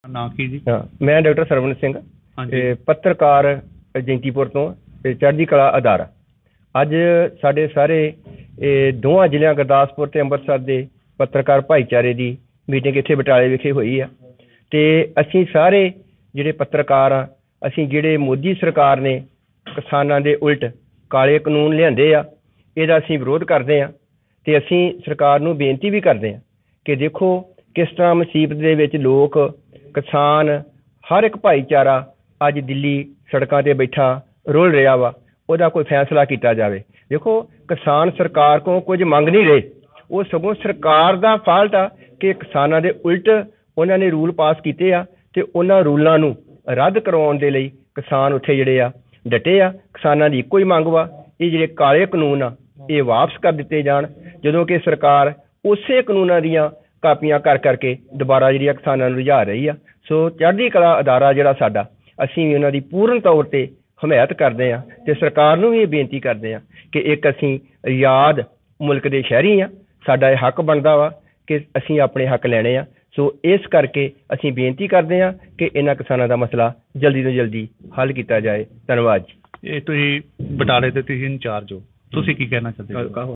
ਨਾਂ ਕੀ ਜੀ? ਹਾਂ, ਮੈਂ ਡਾਕਟਰ ਸਰਵਣ ਸਿੰਘ ਹਾਂਜੀ। ਪੱਤਰਕਾਰ ਜੈਂਤੀਪੁਰ ਤੋਂ ਚੜ੍ਹਦੀ ਕਲਾ ਅਦਾਰਾ। ਅੱਜ ਸਾਡੇ ਸਾਰੇ ਦੋਵਾਂ ਜ਼ਿਲ੍ਹਿਆਂ ਗੁਰਦਾਸਪੁਰ ਤੇ ਅੰਮ੍ਰਿਤਸਰ ਦੇ ਪੱਤਰਕਾਰ ਭਾਈਚਾਰੇ ਦੀ ਮੀਟਿੰਗ ਇੱਥੇ ਬਟਾਲੇ ਵਿਖੇ ਹੋਈ ਆ ਤੇ ਅਸੀਂ ਸਾਰੇ ਜਿਹੜੇ ਪੱਤਰਕਾਰ ਆ, ਅਸੀਂ ਜਿਹੜੇ ਮੋਦੀ ਸਰਕਾਰ ਨੇ ਕਿਸਾਨਾਂ ਦੇ ਉਲਟ ਕਾਲੇ ਕਾਨੂੰਨ ਲਿਆਂਦੇ ਆ, ਇਹਦਾ ਅਸੀਂ ਵਿਰੋਧ ਕਰਦੇ ਹਾਂ ਤੇ ਅਸੀਂ ਸਰਕਾਰ ਨੂੰ ਬੇਨਤੀ ਵੀ ਕਰਦੇ ਹਾਂ ਕਿ ਦੇਖੋ ਕਿਸ ਤਰ੍ਹਾਂ ਮੁਸੀਬਤ ਦੇ ਵਿੱਚ ਲੋਕ, ਕਿਸਾਨ, ਹਰ ਇੱਕ ਭਾਈਚਾਰਾ ਅੱਜ ਦਿੱਲੀ ਸੜਕਾਂ ਤੇ ਬੈਠਾ ਰੁਲ ਰਿਹਾ ਵਾ। ਉਹਦਾ ਕੋਈ ਫੈਸਲਾ ਕੀਤਾ ਜਾਵੇ। ਦੇਖੋ, ਕਿਸਾਨ ਸਰਕਾਰ ਕੋਲ ਕੁਝ ਮੰਗ ਨਹੀਂ ਰਹੇ, ਉਹ ਸਗੋਂ ਸਰਕਾਰ ਦਾ ਫਾਲਟ ਆ ਕਿ ਕਿਸਾਨਾਂ ਦੇ ਉਲਟ ਉਹਨਾਂ ਨੇ ਰੂਲ ਪਾਸ ਕੀਤੇ ਆ ਤੇ ਉਹਨਾਂ ਰੂਲਾਂ ਨੂੰ ਰੱਦ ਕਰਵਾਉਣ ਦੇ ਲਈ ਕਿਸਾਨ ਉੱਥੇ ਜਿਹੜੇ ਆ ਡਟੇ ਆ। ਕਿਸਾਨਾਂ ਦੀ ਇੱਕੋ ਹੀ ਮੰਗ ਵਾ, ਇਹ ਜਿਹੜੇ ਕਾਲੇ ਕਾਨੂੰਨ ਆ ਇਹ ਵਾਪਸ ਕਰ ਦਿੱਤੇ ਜਾਣ, ਜਦੋਂ ਕਿ ਸਰਕਾਰ ਉਸੇ ਕਾਨੂੰਨਾਂ ਦੀਆਂ ਕਾਪੀਆਂ ਕਰ ਕਰਕੇ ਦੁਬਾਰਾ ਜਿਹੜੀਆਂ ਕਿਸਾਨਾਂ ਨੂੰ ਰੁਝਾ ਰਹੀ ਆ। ਸੋ ਚੜ੍ਹਦੀ ਕਲਾ ਅਦਾਰਾ ਜਿਹੜਾ ਸਾਡਾ, ਅਸੀਂ ਵੀ ਉਹਨਾਂ ਦੀ ਪੂਰਨ ਤੌਰ ਤੇ ਹਮਾਇਤ ਕਰਦੇ ਹਾਂ ਤੇ ਸਰਕਾਰ ਨੂੰ ਵੀ ਇਹ ਬੇਨਤੀ ਕਰਦੇ ਹਾਂ ਕਿ ਇੱਕ ਅਸੀਂ ਆਜ਼ਾਦ ਮੁਲਕ ਦੇ ਸ਼ਹਿਰੀ ਹਾਂ, ਸਾਡਾ ਇਹ ਹੱਕ ਬਣਦਾ ਵਾ ਕਿ ਅਸੀਂ ਆਪਣੇ ਹੱਕ ਲੈਣੇ ਆ। ਸੋ ਇਸ ਕਰਕੇ ਅਸੀਂ ਬੇਨਤੀ ਕਰਦੇ ਹਾਂ ਕਿ ਇਹਨਾਂ ਕਿਸਾਨਾਂ ਦਾ ਮਸਲਾ ਜਲਦੀ ਤੋਂ ਜਲਦੀ ਹੱਲ ਕੀਤਾ ਜਾਏ। ਧੰਨਵਾਦ ਜੀ। ਇਹ ਤੁਸੀਂ ਬਟਾਲੇ ਦੇ ਤੁਸੀਂ ਇੰਚਾਰਜ ਹੋ, ਤੁਸੀਂ ਕੀ ਕਹਿਣਾ ਚਾਹੁੰਦੇ ਹੋ?